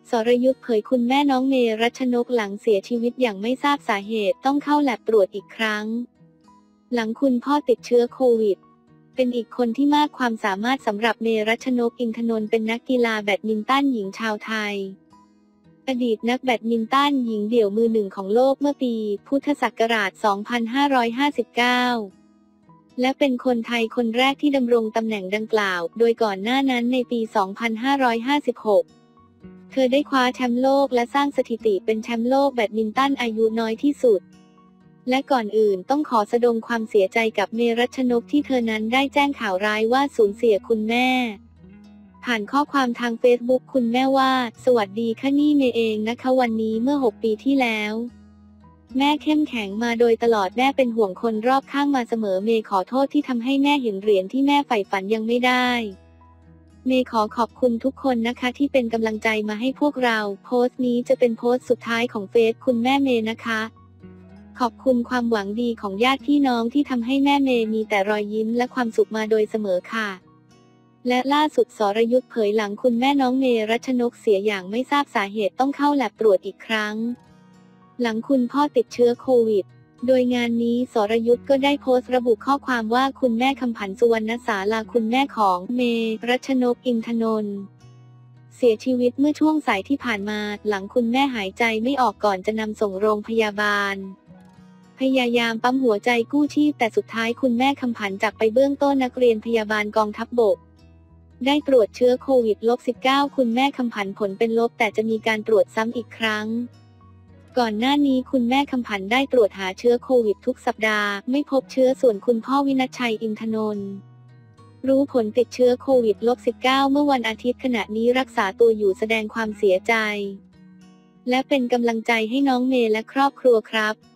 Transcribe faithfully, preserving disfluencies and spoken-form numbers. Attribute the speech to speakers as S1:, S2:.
S1: สรยุทธเผยคุณแม่น้องเมรัชนกหลังเสียชีวิตอย่างไม่ทราบสาเหตุต้องเข้าแลบตรวจอีกครั้งหลังคุณพ่อติดเชื้อโควิดเป็นอีกคนที่มากความสามารถสำหรับเมรัชนกอินทนนท์เป็นนักกีฬาแบดมินตันหญิงชาวไทยอดีตนักแบดมินตันหญิงเดี่ยวมือหนึ่งของโลกเมื่อปีพุทธศักราช สองพันห้าร้อยห้าสิบเก้า และเป็นคนไทยคนแรกที่ดำรงตำแหน่งดังกล่าวโดยก่อนหน้านั้นในปี สองพันห้าร้อยห้าสิบหก เธอได้คว้าแชมป์โลกและสร้างสถิติเป็นแชมป์โลกแบดมินตันอายุน้อยที่สุดและก่อนอื่นต้องขอแสดงความเสียใจกับเมรัชนกที่เธอนั้นได้แจ้งข่าวร้ายว่าสูญเสียคุณแม่ผ่านข้อความทางเฟซบุ๊กคุณแม่ว่าสวัสดีค่ะนี่เมย์เองนะคะวันนี้เมื่อหกปีที่แล้วแม่เข้มแข็งมาโดยตลอดแม่เป็นห่วงคนรอบข้างมาเสมอเมย์ขอโทษที่ทำให้แม่เห็นเหรียญที่แม่ใฝ่ฝันยังไม่ได้เมย์ขอขอบคุณทุกคนนะคะที่เป็นกำลังใจมาให้พวกเราโพสต์นี้จะเป็นโพสต์สุดท้ายของเฟซคุณแม่เมย์นะคะขอบคุณความหวังดีของญาติพี่น้องที่ทำให้แม่เมย์มีแต่รอยยิ้มและความสุขมาโดยเสมอค่ะและล่าสุดสรยุทธเผยหลังคุณแม่น้องเมรัชนกเสียอย่างไม่ทราบสาเหตุต้องเข้าแลบตรวจอีกครั้งหลังคุณพ่อติดเชื้อโควิดโดยงานนี้สรยุทธก็ได้โพสต์ระบุข้อความว่าคุณแม่คำผันสุวรรณศาลาคุณแม่ของเมรัชนกอินทนนท์เสียชีวิตเมื่อช่วงสายที่ผ่านมาหลังคุณแม่หายใจไม่ออกก่อนจะนำส่งโรงพยาบาลพยายามปั๊มหัวใจกู้ชีพแต่สุดท้ายคุณแม่คำผันจากไปเบื้องต้นนักเรียนพยาบาลกองทัพบกได้ตรวจเชื้อโควิด สิบเก้า คุณแม่คำผันผลเป็นลบแต่จะมีการตรวจซ้ำอีกครั้งก่อนหน้านี้คุณแม่คำผันได้ตรวจหาเชื้อโควิดทุกสัปดาห์ไม่พบเชื้อส่วนคุณพ่อวินัชชัยอินทนนท์รู้ผลติดเชื้อโควิด สิบเก้า เมื่อวันอาทิตย์ขณะนี้รักษาตัวอยู่แสดงความเสียใจและเป็นกำลังใจให้น้องเมย์และครอบครัวครับ